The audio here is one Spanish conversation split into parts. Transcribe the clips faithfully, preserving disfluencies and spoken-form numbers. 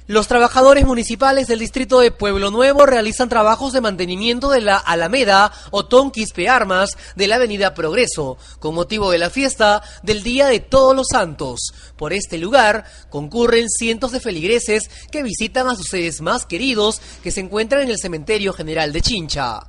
Los trabajadores municipales del distrito de Pueblo Nuevo realizan trabajos de mantenimiento de la Alameda Otón Quispe Armas de la avenida Progreso, con motivo de la fiesta del Día de Todos los Santos. Por este lugar concurren cientos de feligreses que visitan a sus seres más queridos que se encuentran en el Cementerio General de Chincha.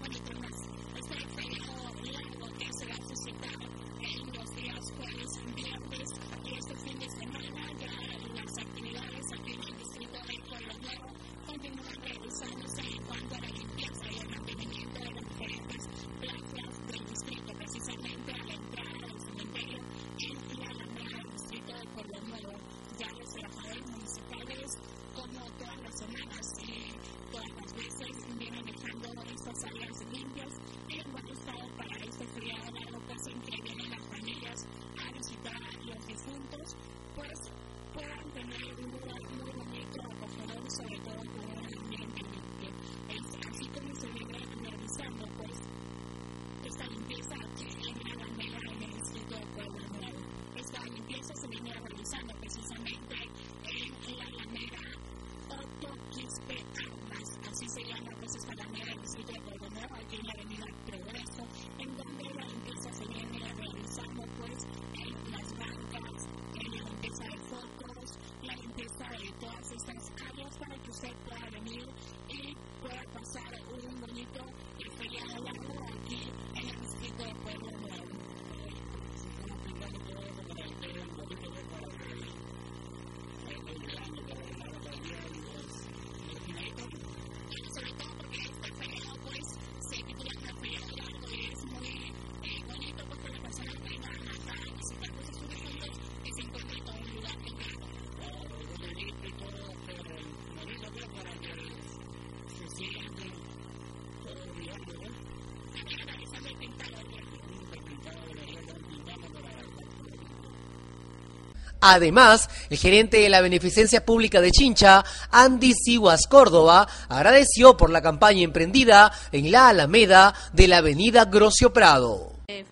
Además, el gerente de la Beneficencia Pública de Chincha, Andy Siguas Córdoba, agradeció por la campaña emprendida en la Alameda de la avenida Grocio Prado.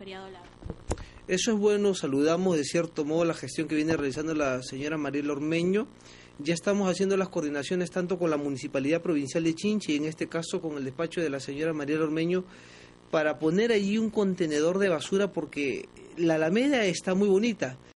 Eso es bueno, saludamos de cierto modo la gestión que viene realizando la señora Mariela Ormeño. Ya estamos haciendo las coordinaciones tanto con la Municipalidad Provincial de Chincha y en este caso con el despacho de la señora Mariela Ormeño para poner allí un contenedor de basura porque la Alameda está muy bonita.